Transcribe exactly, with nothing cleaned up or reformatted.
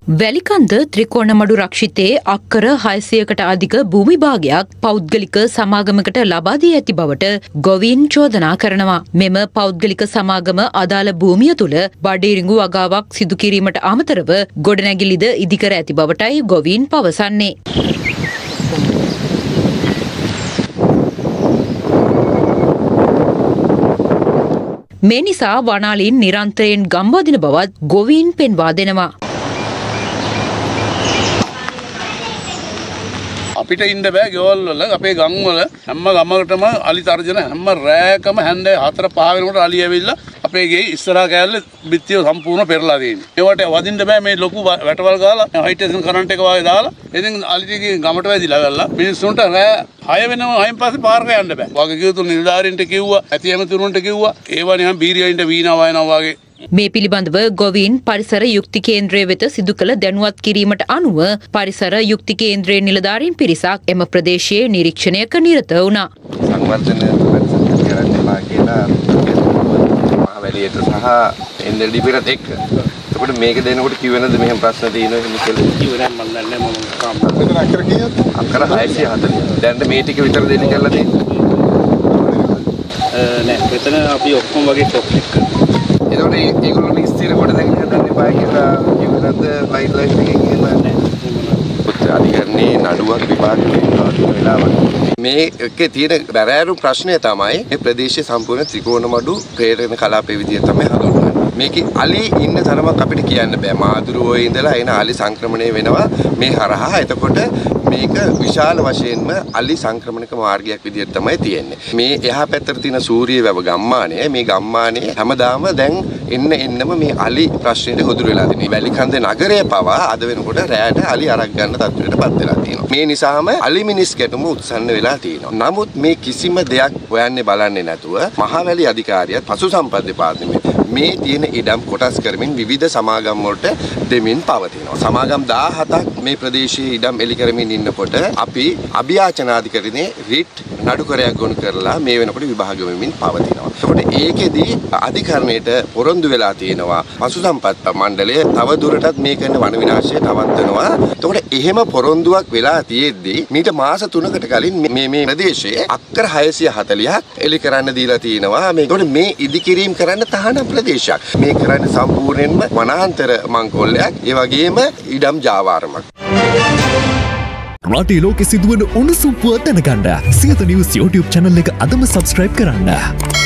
වැලිකන්ද ත්‍රිකෝණමඩු රක්ෂිතයේ අක්කර හයසියයකට අධික භූමි භාගයක් පෞද්ගලික සමාගමකට ලබා දී ඇති බවට ගොවීන් චෝදනා කරනවා. මෙම පෞද්ගලික සමාගම අදාළ භූමිය තුල බඩේරිඟු වගාවක් සිදු කිරීමට අමතරව ගොඩනැගිලිද ඉදිකර ඇති බවටයි ගොවීන් පවසන්නේ. මේ නිසා වනාලීන් නිරන්තරයෙන් ගම්බදින බවත් ගොවීන් පෙන්වා දෙනවා. අපිට ඉන්න බෑ ගෙවල් වල අපේ ගම් වල හැම ගමකටම අලි තර්ජන හැම රෑකම හැන්දේ හතර පහ වෙනකොට අලි ඇවිල්ලා අපේ ගේ ඉස්සරහා කෑල්ල බිත්තිය සම්පූර්ණ පෙරලා තියෙනවා. ඒවට වදින්න බෑ මේ ලොකු වැටවල් ගාලා හයි ටෙන්ෂන් කරන්ට් එක වගේ දාලා ඉතින් අලි ටික ගමට වැදිලා ගල්ලා මිනිස්සුන්ට රෑ හය වෙනම හයින් පස්සේ පාරක යන්න බෑ. වගේ කිව්තු නිලධාරීන්ට කිව්වා ඇති ඇමතුරුන්ට කිව්වා ඒවා නිකන් බීරියින්ට වීණා වයනවා වගේ. මේ පිළිබඳව ගොවීන් පරිසර යුක්ති කේන්ද්‍රය වෙත සිදු කළ දැනුවත් කිරීමට අනුව පරිසර යුක්ති කේන්ද්‍රයේ නිලධාරීන් පිරිසක් එම ප්‍රදේශයේ නිරීක්ෂණයක නිරත වුණා. සංවර්ධන පරිසරය කරන්න එපා කියලා මහවැලියට සහ එන් එල් ඩී පීට එක්ක. ඒකට මේක දෙනකොට කිව්වෙනද මෙහෙම ප්‍රශ්න තියෙනවා එහෙම කියලා කිව්වේ නැහැ මම දන්නේ මම කාම් මෙතන අක්කර කීයද? අක්කර හයසිය හතලිස්. දැන් මේ ටික විතර දෙන්න කියලා තියෙන්නේ. නෑ මෙතන අපි ඔක්කොම වගේ ටොප් එක කරනවා. ඒතකොට ඒගොල්ලෝ ස්ථිර කොට දැන් හදන්න එපා කියලා කිව්වනත් වයිල්ඩ් ලයිෆ් එකෙන් එහෙම නැහැ. අධිකරණේ නඩුවක් විභාග වෙලාවක්. මේ එකේ තියෙන බැරෑරුම් ප්‍රශ්නය තමයි මේ ප්‍රදේශයේ සම්පූර්ණ ත්‍රිකෝණමඩු ප්‍රේරණ කලාපයේ විදිහට තමයි හඳුන්වන්නේ. මේකේ අලි ඉන්න තරමක් අපිට කියන්න බෑ. මාදුරුවෝ ඉඳලා එන අලි සංක්‍රමණය වෙනවා මේ හරහා. එතකොට මේක විශාල වශයෙන්ම අලි සංක්‍රමණක මාර්ගයක් විදිහට තමයි තියෙන්නේ. මේ එහා පැත්තට තියෙන සූරිය වැව ගම්මානය මේ ගම්මානයේ හැමදාම දැන් එන්න එන්නම මේ අලි ප්‍රශ්නෙට ගොදුරු වෙලා තියෙනවා. වැලිකන්ද නගරය පවා අද වෙනකොට රැයට අලි අරක් ගන්න තත්ත්වයකටපත් වෙලා තියෙනවා. මේ නිසාම අලි මිනිස් ගැටුම උත්සන්න වෙලා තියෙනවා. නමුත් මේ කිසිම දෙයක් හොයන්නේ බලන්නේ නැතුව මහවැලි අධිකාරියත් පශු සම්පත් දෙපාර්තමේන්තුව මේ තියෙන ඉඩම් කොටස් කරමින් විවිධ සමාගම් වලට දෙමින් පවතිනවා. සමාගම් දහහතක් මේ ප්‍රදේශයේ ඉඩම් එලි කරමින් ඉන්නකොට අපි අභියාචනාධිකරණයේ රිට් නඩුකරයක් ගොනු කරලා මේ වෙනකොට විභාග වෙමින් පවතිනවා. ඒකට ඒකෙදි අධිකරණයට පොරොන්දු වෙලා තියෙනවා පශු සම්පත් මණ්ඩලය තව දුරටත් මේ කරන වන විනාශය නවත්තනවා. ඒකට එහෙම පොරොන්දුවක් වෙලා තියෙද්දි මීට මාස තුනකට කලින් මේ මේ ප්‍රදේශයේ අක්කර හයසිය හතලිහක් එලි කරන්න දීලා තියෙනවා. මේකට මේ ඉදිකිරීම කරන්න තහනම් ප්‍රදේශයක්. මේ කරන්නේ සම්පූර්ණයෙන්ම වනාන්තර මංකොල්ලයක්. ඒ වගේම ඉඩම් ජාවාරමක්. රටේ ලෝකෙ සිදුවන උණුසුම් පුවත් දැනගන්න සියත නිවුස් YouTube channel එක අදම subscribe කරන්න.